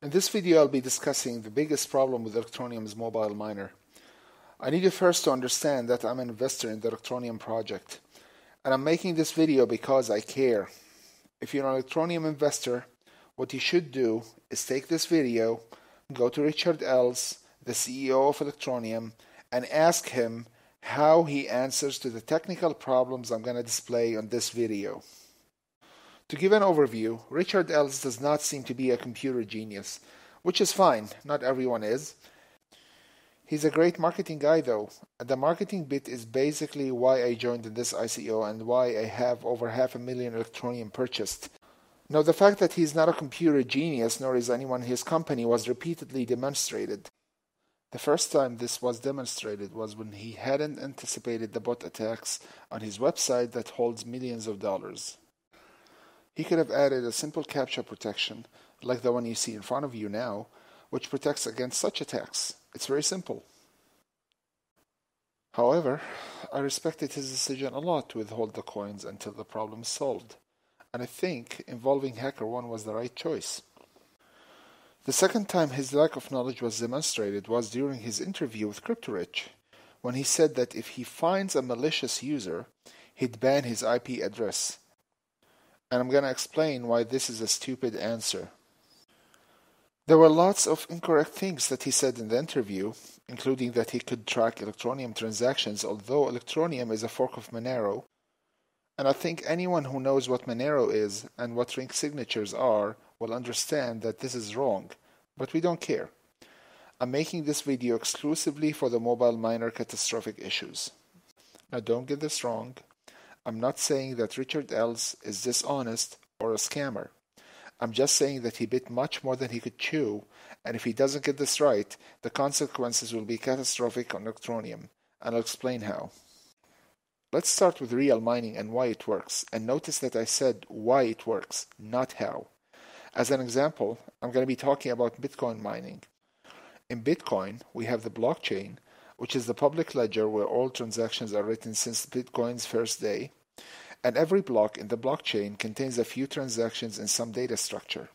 In this video, I'll be discussing the biggest problem with Electroneum's mobile miner. I need you first to understand that I'm an investor in the Electroneum project, and I'm making this video because I care. If you're an Electroneum investor, what you should do is take this video, go to Richard Els, the CEO of Electroneum, and ask him how he answers to the technical problems I'm going to display on this video. To give an overview, Richard Els does not seem to be a computer genius, which is fine, not everyone is. He's a great marketing guy though, and the marketing bit is basically why I joined in this ICO and why I have over 500,000 Electroneum purchased. Now the fact that he's not a computer genius, nor is anyone in his company, was repeatedly demonstrated. The first time this was demonstrated was when he hadn't anticipated the bot attacks on his website that holds millions of dollars. He could have added a simple CAPTCHA protection, like the one you see in front of you now, which protects against such attacks. It's very simple. However, I respected his decision a lot to withhold the coins until the problem is solved, and I think involving HackerOne was the right choice. The second time his lack of knowledge was demonstrated was during his interview with CryptoRich, when he said that if he finds a malicious user, he'd ban his IP address. And I'm going to explain why this is a stupid answer. There were lots of incorrect things that he said in the interview, including that he could track Electroneum transactions, although Electroneum is a fork of Monero, and I think anyone who knows what Monero is and what ring signatures are will understand that this is wrong, but we don't care. I'm making this video exclusively for the mobile miner catastrophic issues. Now don't get this wrong. I'm not saying that Richard Els is dishonest or a scammer. I'm just saying that he bit much more than he could chew, and if he doesn't get this right, the consequences will be catastrophic on Electroneum, and I'll explain how. Let's start with real mining and why it works, and notice that I said why it works, not how. As an example, I'm going to be talking about Bitcoin mining. In Bitcoin, we have the blockchain, which is the public ledger where all transactions are written since Bitcoin's first day, and every block in the blockchain contains a few transactions in some data structure.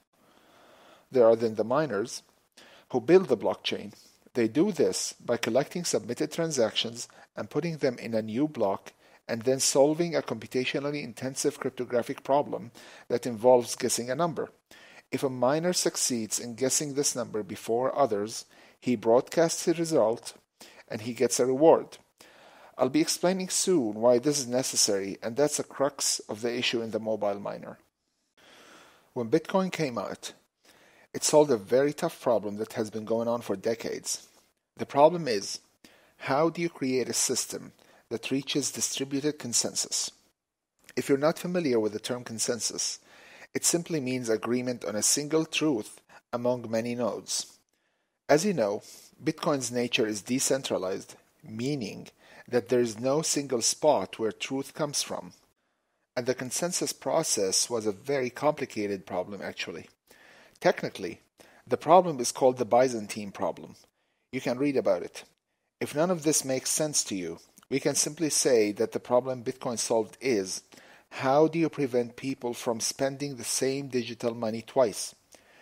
There are then the miners who build the blockchain. They do this by collecting submitted transactions and putting them in a new block and then solving a computationally intensive cryptographic problem that involves guessing a number. If a miner succeeds in guessing this number before others, he broadcasts his result and he gets a reward. I'll be explaining soon why this is necessary, and that's the crux of the issue in the mobile miner. When Bitcoin came out, it solved a very tough problem that has been going on for decades. The problem is, how do you create a system that reaches distributed consensus? If you're not familiar with the term consensus, it simply means agreement on a single truth among many nodes. As you know, Bitcoin's nature is decentralized, meaning that there is no single spot where truth comes from. And the consensus process was a very complicated problem actually. Technically, the problem is called the Byzantine problem. You can read about it. If none of this makes sense to you, we can simply say that the problem Bitcoin solved is, how do you prevent people from spending the same digital money twice?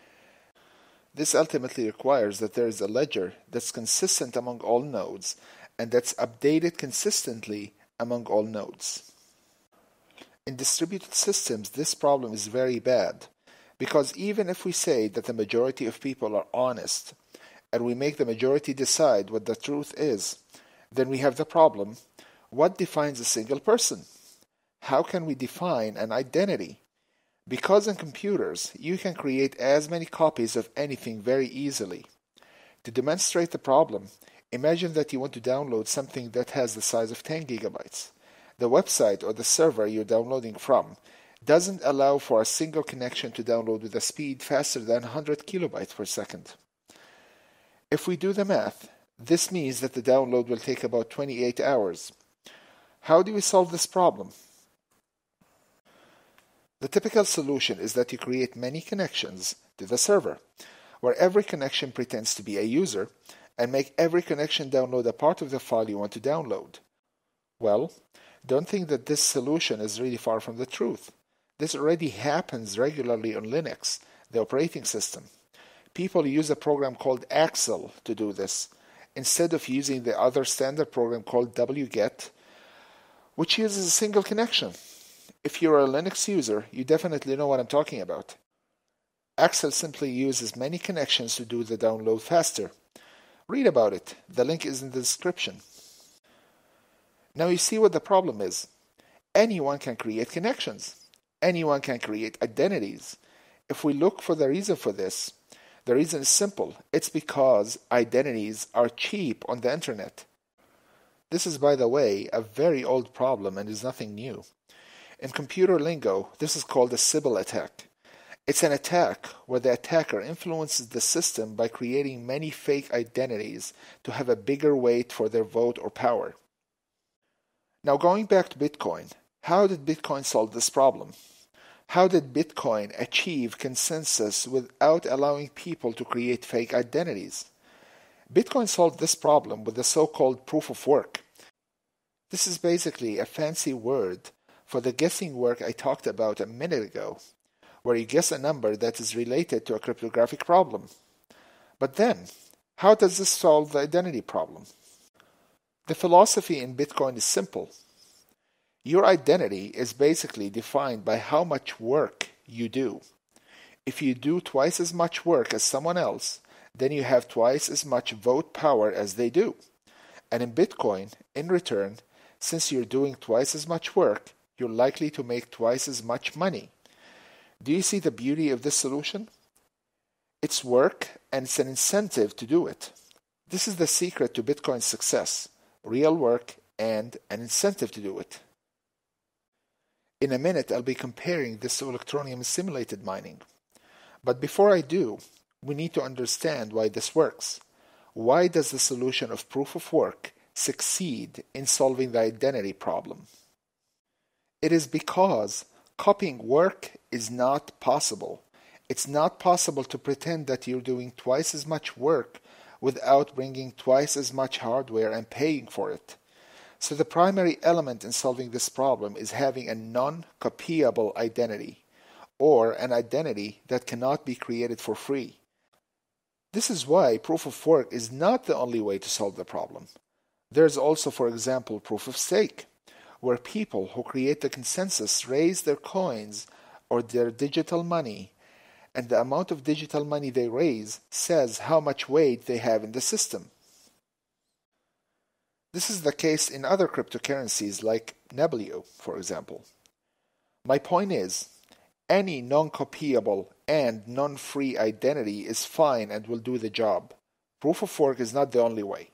This ultimately requires that there is a ledger that's consistent among all nodes and that's updated consistently among all nodes. In distributed systems, this problem is very bad because even if we say that the majority of people are honest and we make the majority decide what the truth is, then we have the problem, what defines a single person? How can we define an identity? Because in computers, you can create as many copies of anything very easily. To demonstrate the problem, imagine that you want to download something that has the size of 10 gigabytes. The website or the server you're downloading from doesn't allow for a single connection to download with a speed faster than 100 kilobytes per second. If we do the math, this means that the download will take about 28 hours. How do we solve this problem? The typical solution is that you create many connections to the server, where every connection pretends to be a user, and make every connection download a part of the file you want to download. Well, don't think that this solution is really far from the truth. This already happens regularly on Linux, the operating system. people use a program called Axel to do this, instead of using the other standard program called wget, which uses a single connection. If you're a Linux user, you definitely know what I'm talking about. Axel simply uses many connections to do the download faster. Read about it. The link is in the description. Now you see what the problem is. Anyone can create connections. Anyone can create identities. If we look for the reason for this, the reason is simple. It's because identities are cheap on the internet. This is, by the way, a very old problem and is nothing new. In computer lingo, this is called a Sybil attack. It's an attack where the attacker influences the system by creating many fake identities to have a bigger weight for their vote or power. Now going back to Bitcoin, how did Bitcoin solve this problem? How did Bitcoin achieve consensus without allowing people to create fake identities? Bitcoin solved this problem with the so-called proof of work. This is basically a fancy word for the guessing work I talked about a minute ago, where you guess a number that is related to a cryptographic problem. But then, how does this solve the identity problem? The philosophy in Bitcoin is simple. Your identity is basically defined by how much work you do. If you do twice as much work as someone else, then you have twice as much vote power as they do. And in Bitcoin, in return, since you're doing twice as much work, you're likely to make twice as much money. Do you see the beauty of this solution? It's work and it's an incentive to do it. This is the secret to Bitcoin's success: real work and an incentive to do it. In a minute, I'll be comparing this to Electroneum simulated mining. But before I do, we need to understand why this works. Why does the solution of proof of work succeed in solving the identity problem? It is because copying work is not possible. It's not possible to pretend that you're doing twice as much work without bringing twice as much hardware and paying for it. So the primary element in solving this problem is having a non-copyable identity, or an identity that cannot be created for free. This is why proof of work is not the only way to solve the problem. There's also, for example, proof of stake, where people who create the consensus raise their coins or their digital money, and the amount of digital money they raise says how much weight they have in the system. This is the case in other cryptocurrencies like Nebuleo, for example. My point is, any non-copyable and non-free identity is fine and will do the job. Proof of work is not the only way.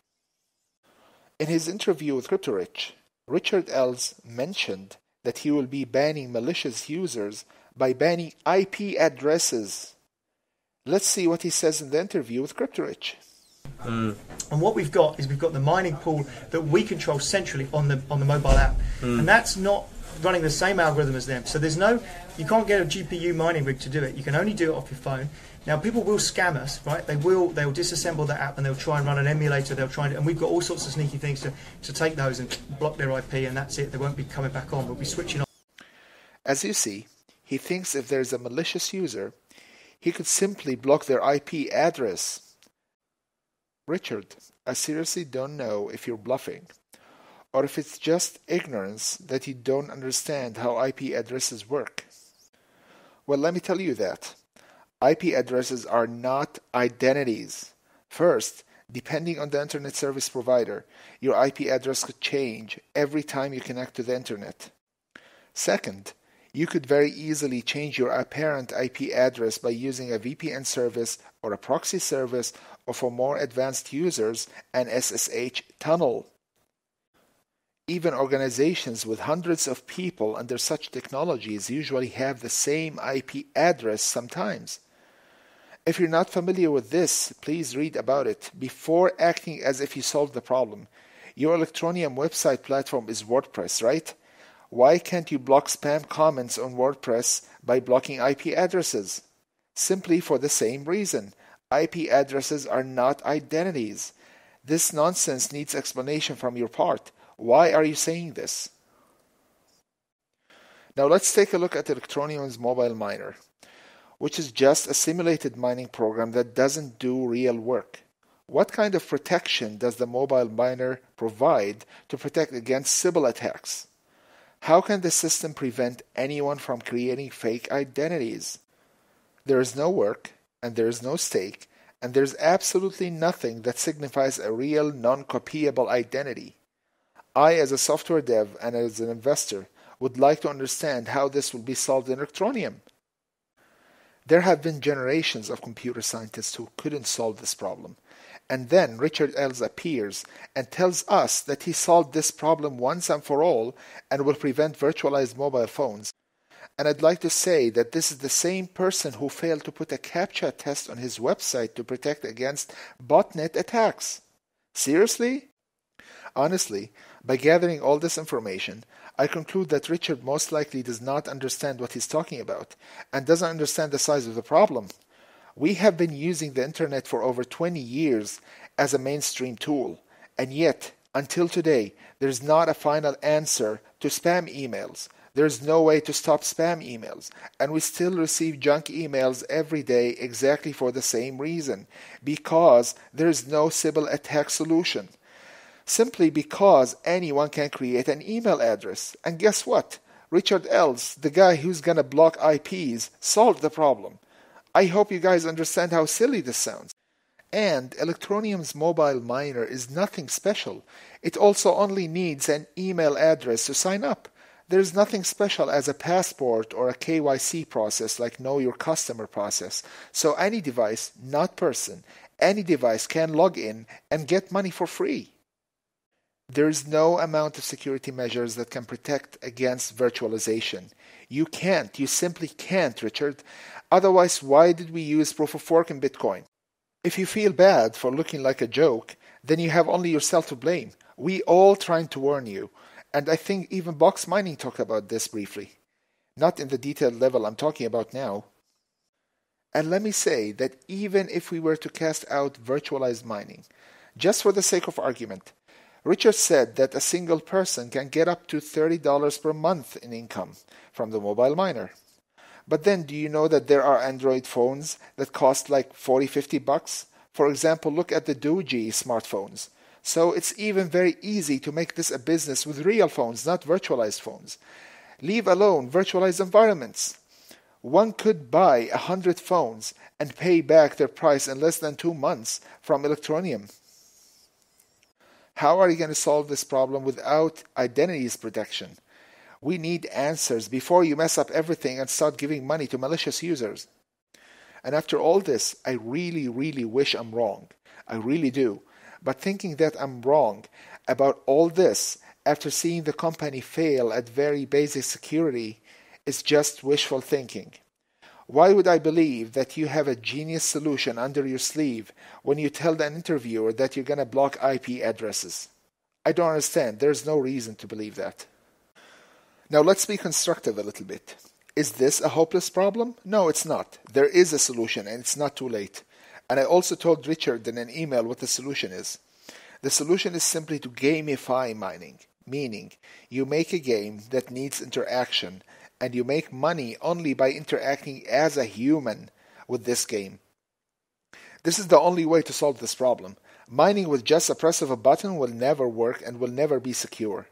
In his interview with CryptoRich, Richard Ells mentioned that he will be banning malicious users by banning IP addresses. Let's see what he says in the interview with CryptoRich. And what we've got is we've got the mining pool that we control centrally on the mobile app, and that's not running the same algorithm as them. So you can't get a GPU mining rig to do it. You can only do it off your phone. Now people will scam us, right? They'll disassemble the app and they'll try and run an emulator. And we've got all sorts of sneaky things to take those and block their IP, and that's it. They won't be coming back on. We'll be switching on. As you see, he thinks if there's a malicious user, he could simply block their IP address. Richard, I seriously don't know if you're bluffing, or if it's just ignorance that you don't understand how IP addresses work. Well, let me tell you that. IP addresses are not identities. First, depending on the internet service provider, your IP address could change every time you connect to the internet. Second, you could very easily change your apparent IP address by using a VPN service or a proxy service, or for more advanced users, an SSH tunnel. Even organizations with hundreds of people under such technologies usually have the same IP address sometimes. If you're not familiar with this, please read about it before acting as if you solved the problem. Your Electroneum website platform is WordPress, right? Why can't you block spam comments on WordPress by blocking IP addresses? Simply for the same reason. IP addresses are not identities. This nonsense needs explanation from your part. Why are you saying this? Now let's take a look at Electroneum's mobile miner. which is just a simulated mining program that doesn't do real work. What kind of protection does the mobile miner provide to protect against Sybil attacks? How can the system prevent anyone from creating fake identities? There is no work, and there is no stake, and there's absolutely nothing that signifies a real non-copyable identity. I, as a software dev and as an investor, would like to understand how this will be solved in Electroneum. There have been generations of computer scientists who couldn't solve this problem. And then Richard Ells appears and tells us that he solved this problem once and for all and will prevent virtualized mobile phones. And I'd like to say that this is the same person who failed to put a CAPTCHA test on his website to protect against botnet attacks. Seriously? Honestly, by gathering all this information, I conclude that Richard most likely does not understand what he's talking about and doesn't understand the size of the problem. We have been using the internet for over 20 years as a mainstream tool, and yet, until today, there's not a final answer to spam emails. There's no way to stop spam emails, and we still receive junk emails every day exactly for the same reason, because there's no Sybil attack solution. Simply because anyone can create an email address. And guess what? Richard Ells, the guy who's gonna block IPs, solved the problem. I hope you guys understand how silly this sounds. And Electroneum's mobile miner is nothing special. It also only needs an email address to sign up. There's nothing special as a passport or a KYC process like Know Your Customer process. So any device, not person, any device can log in and get money for free. There is no amount of security measures that can protect against virtualization. You simply can't, Richard. Otherwise, why did we use proof of work in Bitcoin? If you feel bad for looking like a joke, then you have only yourself to blame. We all trying to warn you. And I think even Box Mining talked about this briefly. Not in the detailed level I'm talking about now. And let me say that even if we were to cast out virtualized mining, just for the sake of argument, Richard said that a single person can get up to $30 per month in income from the mobile miner. But then do you know that there are Android phones that cost like $40-50? For example, look at the Doogee smartphones. So it's even very easy to make this a business with real phones, not virtualized phones. Leave alone virtualized environments. One could buy 100 phones and pay back their price in less than 2 months from Electroneum. How are you going to solve this problem without identities protection? We need answers before you mess up everything and start giving money to malicious users. And after all this, I really wish I'm wrong. I really do. But thinking that I'm wrong about all this after seeing the company fail at very basic security is just wishful thinking. Why would I believe that you have a genius solution under your sleeve when you tell an interviewer that you're going to block IP addresses? I don't understand. There's no reason to believe that. Now let's be constructive a little bit. Is this a hopeless problem? No, it's not. There is a solution and it's not too late. And I also told Richard in an email what the solution is. The solution is simply to gamify mining, meaning you make a game that needs interaction and you make money only by interacting as a human with this game. This is the only way to solve this problem. Mining with just a press of a button will never work and will never be secure.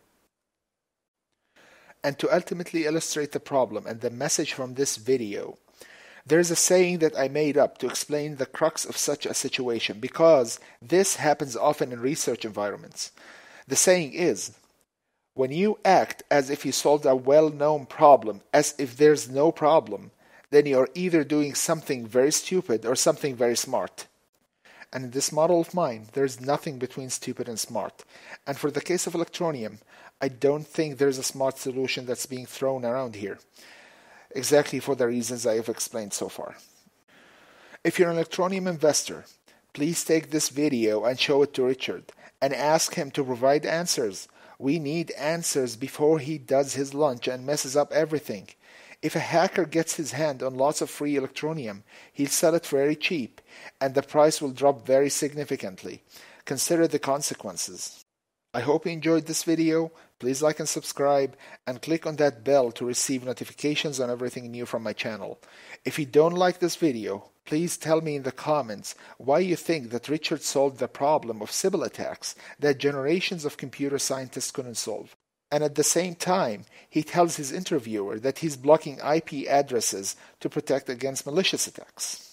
And to ultimately illustrate the problem and the message from this video, there is a saying that I made up to explain the crux of such a situation because this happens often in research environments. The saying is, when you act as if you solved a well-known problem, as if there's no problem, then you're either doing something very stupid or something very smart. And in this model of mine, there's nothing between stupid and smart. And for the case of Electroneum, I don't think there's a smart solution that's being thrown around here. Exactly for the reasons I have explained so far. If you're an Electroneum investor, please take this video and show it to Richard and ask him to provide answers. We need answers before he does his lunch and messes up everything. If a hacker gets his hand on lots of free Electroneum, he'll sell it very cheap, and the price will drop very significantly. Consider the consequences. I hope you enjoyed this video. Please like and subscribe and click on that bell to receive notifications on everything new from my channel. If you don't like this video, please tell me in the comments why you think that Richard solved the problem of Sybil attacks that generations of computer scientists couldn't solve. And at the same time, he tells his interviewer that he's blocking IP addresses to protect against malicious attacks.